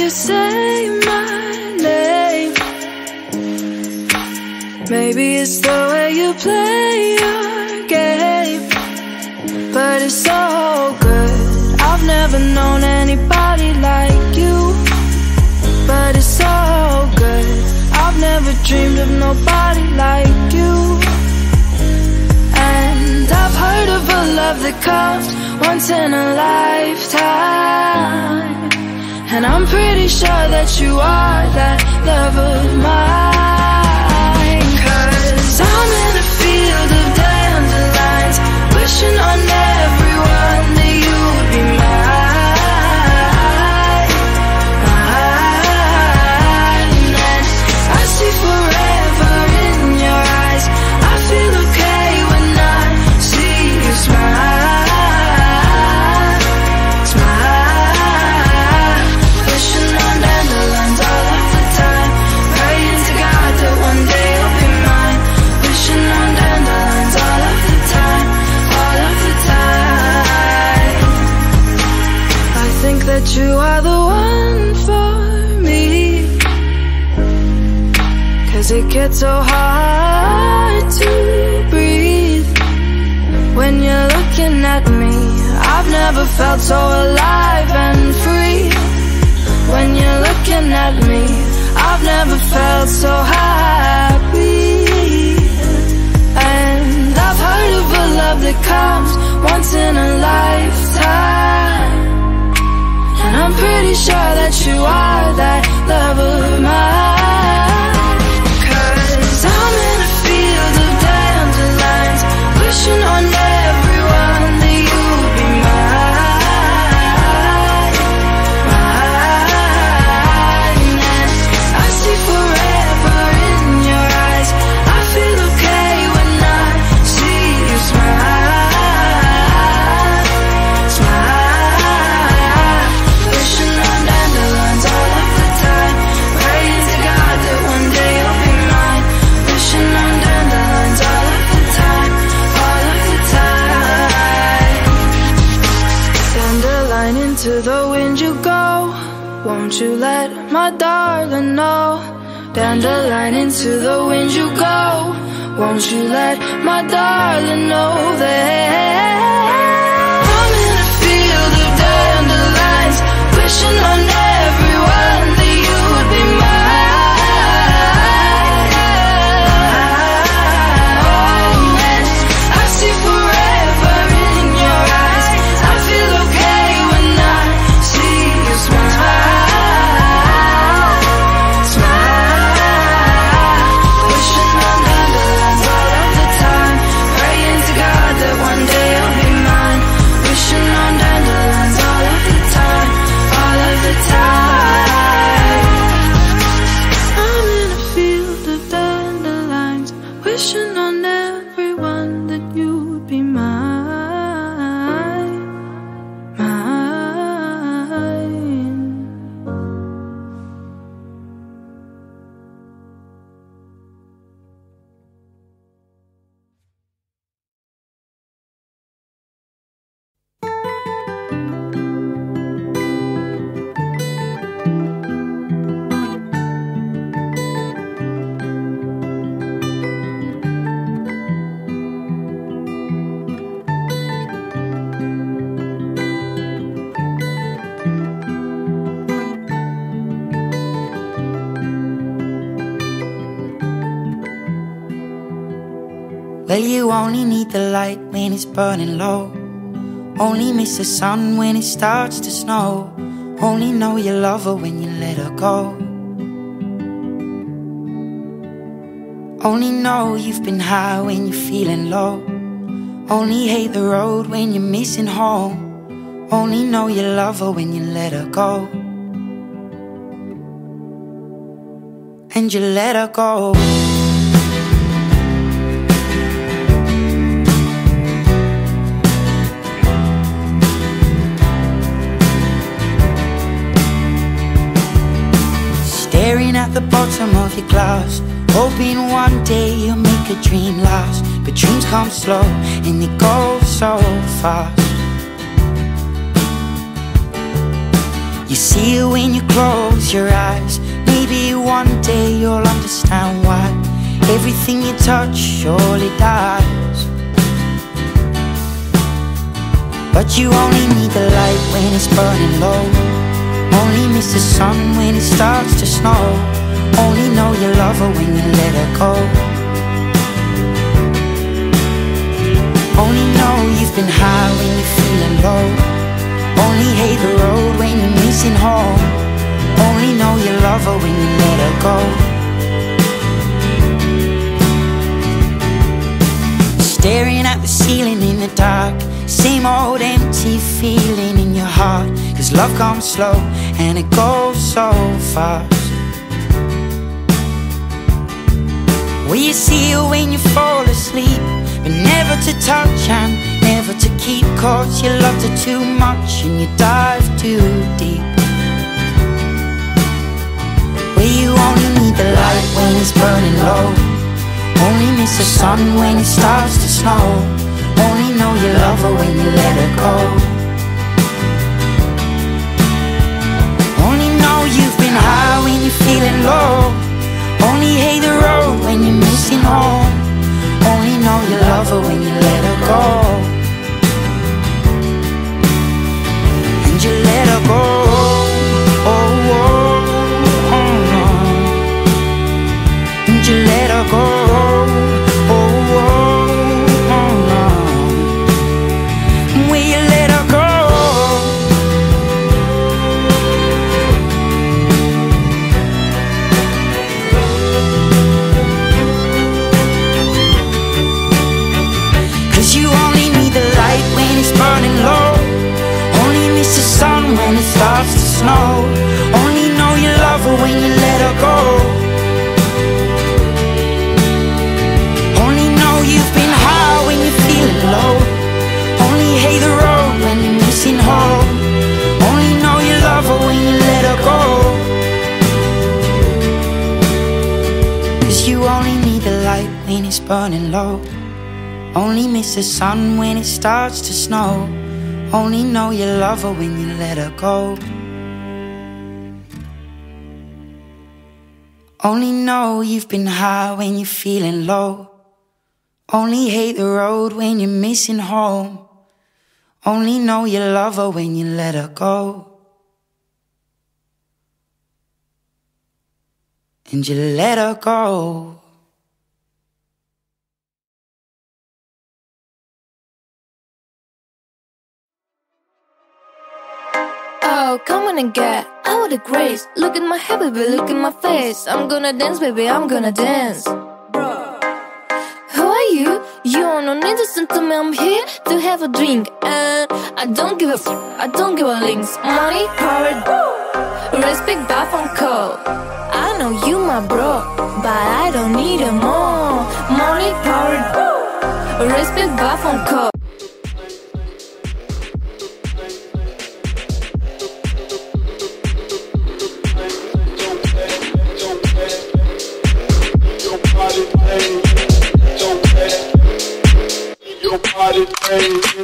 say my name. Maybe it's the way you play your game, but it's so good. I've never known anybody like you, but it's so good. I've never dreamed of nobody like you. And I've heard of a love that comes once in a lifetime, and I'm pretty sure that you are that love of mine. 'Cause I'm in a field of dandelions, wishing on everyone that you would be mine, mine. And I see forever in your eyes. I feel okay when I see you smile. That you are the one for me, 'cause it gets so hard to breathe when you're looking at me. I've never felt so alive and free when you're looking at me. I've never felt so happy. And I've heard of a love that comes once in a lifetime, and I'm pretty sure that you are that love of mine. 'Cause I'm in a field of dandelions, wishing on everyone that you would be mine, mine. And I see forever in your eyes. I feel okay when I see you smile, smile. Wishing on dandelions all of the time, praying to God that one day you'll be mine. Wishing on dandelions all of the time, all of the time. Dandelion, into the wind you go, won't you let my darling know? Dandelion, into the wind you go, won't you let my darling know that I'm in a field of dandelions, wishing on everyone that you would be mine. And I see forever in your eyes. I feel okay when I see you smile, smile. Wishing on dandelions all of the time, praying to God that one day you'll be mine. Wishing on dandelions all of the time, all of the time. I'm in a field of dandelions, wishing on everyone that you would be mine, mine. Well, you only need the light when it's burning low, only miss the sun when it starts to snow, only know you love her when you let her go, only know you've been high when you're feeling low, only hate the road when you're missing home, only know you love her when you let her go, and you let her go. Staring at the bottom of your glass, hoping one day you'll make a dream last. But dreams come slow and they go so fast. You see it when you close your eyes. Maybe one day you'll understand why everything you touch surely dies. But you only need the light when it's burning low. Only miss the sun when it starts to snow. Only know you love her when you let her go. Only know you've been high when you're feeling low. Only hate the road when you're missing home. Only know you love her when you let her go. Staring at the ceiling in the dark, same old empty feeling in your heart. Cause love comes slow and it goes so fast. Will you see her when you fall asleep, but never to touch and never to keep? Cause you loved her too much and you dive too deep. Where you only need the light when it's burning low. Only miss the sun when it starts to snow. Only know you love her when you let her go. Only know you've been high when you're feeling low. Only hate the road when you're missing home. Only know you love her when you let her go. And you let her go. Oh, oh, oh, oh. And you let her go. When it starts to snow, only know you love her when you let her go. Only know you've been high when you're feeling low. Only hate the road when you're missing home. Only know you love her when you let her go. Cause you only need the light when it's burning low. Only miss the sun when it starts to snow. Only know you love her when you let her go. Only know you've been high when you're feeling low. Only hate the road when you're missing home. Only know you love her when you let her go. And you let her go. Oh, come on and get out of the grace. Look at my hair, baby, look at my face. I'm gonna dance, baby, I'm gonna dance. Who are you? You don't need to listen to me, I'm here to have a drink. And I don't give a I don't give a links. Money, power, respect, bath and call. I know you my bro, but I don't need it more. Money, power, respect, bath and call. Your body,